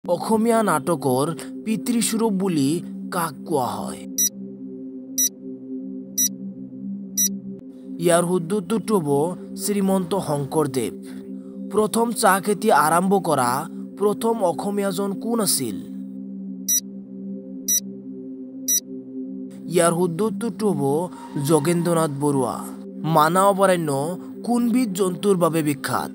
অসমীয়া নাটকৰ পিতৃস্বৰূপ বুলি কাক কোৱা হয়? ইয়াৰ শুদ্ধটো হ'ব শ্ৰীমন্ত শংকৰদেৱ। প্ৰথম চাহ খেতি আৰম্ভ কৰা প্ৰথম অসমীয়াজন কোন আছিল? ইয়াৰ শুদ্ধটো হ'ব যোগেন্দ্ৰনাথ বৰুৱা। মানাহ অভয়াৰণ্য কোনবিধ জন্তুৰ বাবে বিখ্যাত?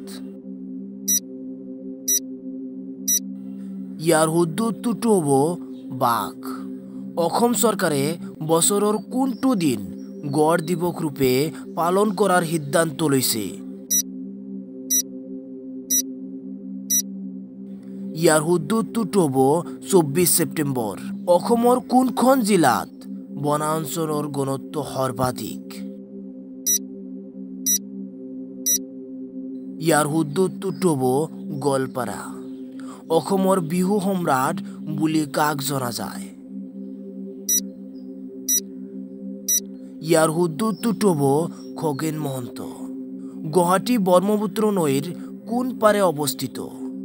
ইয়াৰ শুদ্ধটো হ'ব বাঘ। অসম চৰকাৰে বছৰৰ কোনটো দিন গড় দিৱস ৰূপে পালন কৰাৰ সিদ্ধান্ত লৈছে? ইয়াৰ শুদ্ধটো হ'ব 24 ছেপ্টেম্বৰ। অসমৰ কোনখন জিলাত বনাঞ্চলৰ ঘনত্ব সৰ্বাধিক? ইয়াৰ শুদ্ধটো হ'ব গোৱালপাৰা। অসমৰ বিহু সম্ৰাট বুলি কাক জনা যায়? ইয়াৰ শুদ্ধটো হ'ব খগেন মহন্ত। গুৱাহাটী ব্ৰহ্মপুত্ৰ নৈৰ কোন পাৰে অৱস্থিত?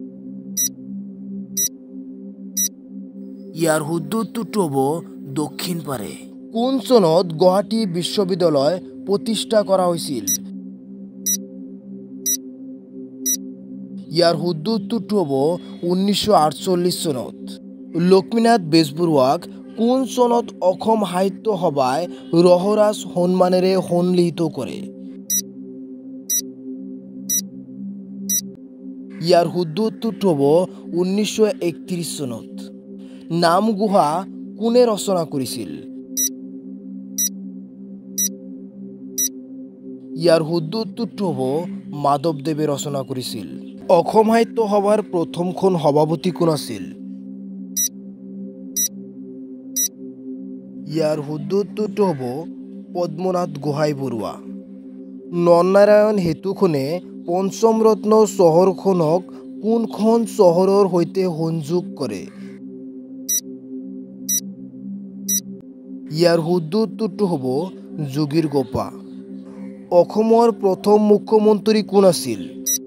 ইয়াৰ শুদ্ধটো হ'ব দক্ষিণ পাৰে। কোন চনত গুৱাহাটী বিশ্ববিদ্যালয় প্ৰতিষ্ঠা কৰা হৈছিল? ইয়াৰ শুদ্ধটো হ'ব 1948 চনত। লক্ষ্মীনাথ বেজবৰুৱাক কোন চনত অসম সাহিত্য সভাই ৰসৰাজ সন্মানেৰে সন্মানিত কৰে? ইয়াৰ শুদ্ধটো হ'ব 1931 চনত। নামঘোষা কোনে ৰচনা কৰিছিল? ইয়াৰ শুদ্ধটো হ'ব মাধৱদেৱে ৰচনা কৰিছিল। অসম সাহিত্য সভাৰ প্ৰথমখন সভাপতি কোন আছিল? ইয়াৰ শুদ্ধটো হ'ব পদ্মনাথ গোহাঁই বৰুৱা। নৰনাৰায়ণ সেতুখনে পঞ্চম ৰত্ন চহৰখনক কোনখন চহৰৰ সৈতে সংযোগ কৰে? ইয়াৰ শুদ্ধটো হ'ব যোগীঘোপা। অসমৰ প্ৰথম মুখ্যমন্ত্ৰী কোন আছিল?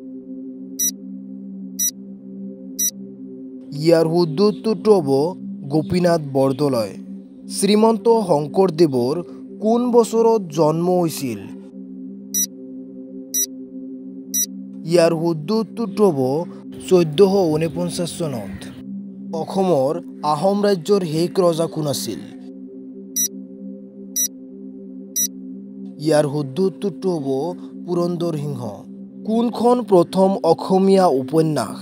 ইয়াৰ শুদ্ধটো হ'ব গোপীনাথ বৰদলৈ। শ্ৰীমন্ত শংকৰদেৱৰ কোন বছৰত জন্ম হৈছিল? ইয়াৰ শুদ্ধটো হ'ব 1449 চনত। অসমৰ আহোম ৰাজ্যৰ শেষ ৰজা কোন আছিল? ইয়াৰ শুদ্ধটো হ'ব পুৰন্দৰ সিংহ। কোনখন প্ৰথম অসমীয়া উপন্যাস?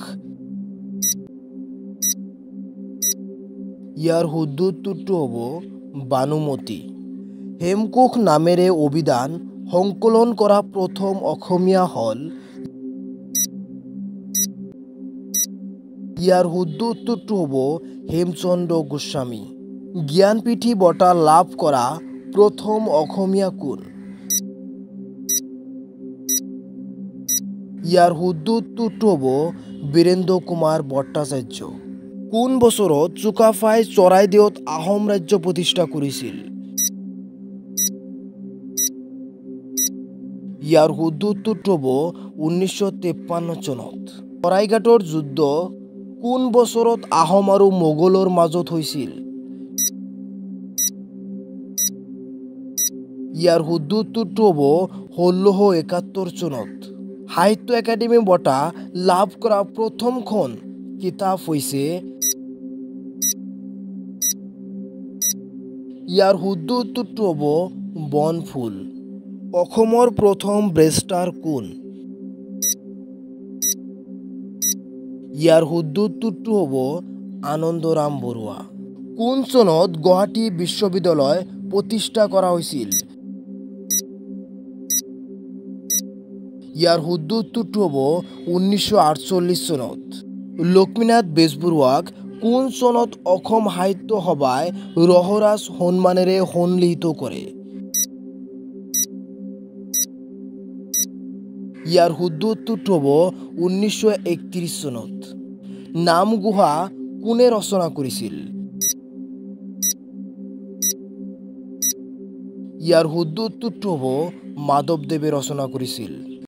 ইয়াৰ শুদ্ধটো হ'ব বানুমতী। হেমকোষ নামেৰে অভিধান সংকলন কৰা প্ৰথম অসমীয়া হ'ল? ইয়াৰ শুদ্ধটো হ'ব হেমচন্দ্ৰ গোস্বামী। জ্ঞানপীঠ বঁটা লাভ কৰা প্ৰথম অসমীয়া কোন? ইয়াৰ শুদ্ধটো হ'ব বীৰেন্দ্ৰ কুমাৰ ভট্টাচাৰ্য। কোন বছৰত চুকাফাই চৰাইদেউত আহোম ৰাজ্য প্ৰতিষ্ঠা কৰিছিল? ইয়াৰ শুদ্ধটো হ'ব 1953 চনত। শৰাইঘাটৰ যুদ্ধ কোন বছৰত আহোম আৰু মোগলৰ মাজত হৈছিল? ইয়াৰ শুদ্ধটো হ'ব 1671 চনত। সাহিত্য একাডেমী বঁটা লাভ কৰা প্ৰথমখন কিতাপ হৈছে? ইয়াৰ শুদ্ধটো হ'ব বনফুল। অসমৰ প্ৰথম বেৰিষ্টাৰ কোন? ইয়াৰ শুদ্ধটো হ'ব আনন্দৰাম বৰুৱা। কোন চনত গুৱাহাটী বিশ্ববিদ্যালয় প্ৰতিষ্ঠা কৰা হৈছিল? ইয়াৰ শুদ্ধটো হ'ব 1948 চনত। লক্ষ্মীনাথ বেজবৰুৱাক কোন চনত অসম সাহিত্য সভাই ৰসৰাজ সন্মানেৰে সন্মানিত কৰে? ইয়াৰ শুদ্ধটো হ'ব 1931 চনত। নামঘোষা কোনে ৰচনা কৰিছিল? ইয়াৰ শুদ্ধটো হ'ব মাধৱদেৱে ৰচনা কৰিছিল।